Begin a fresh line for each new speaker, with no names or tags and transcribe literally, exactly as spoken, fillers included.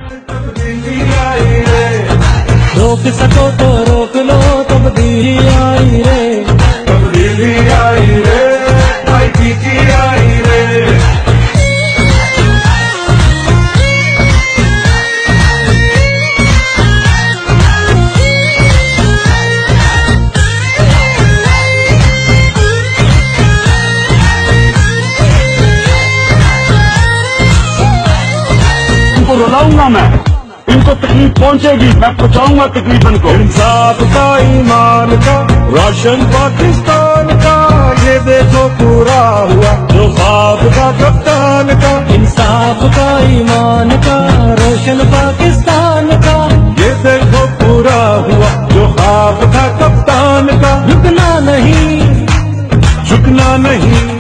रोक सको तो रोक लो, तब्दीली आई रे,
तब्दीली आई रे, आई की आई रे।
इनको रुलाऊंगा मैं, इनको तकलीफ पहुंचेगी, मैं पहुंचाऊंगा तकलीफ इनको।
इंसाफ का, ईमान का, रोशन पाकिस्तान का, ये देखो पूरा हुआ जो ख्वाब का कप्तान का।
इंसाफ का, ईमान का, रोशन पाकिस्तान का,
ये देखो पूरा हुआ जो ख्वाब था कप्तान का।
झुकना नहीं,
झुकना नहीं,